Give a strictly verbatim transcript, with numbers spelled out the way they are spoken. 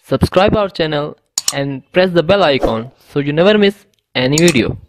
subscribe our channel and press the bell icon so you never miss any video.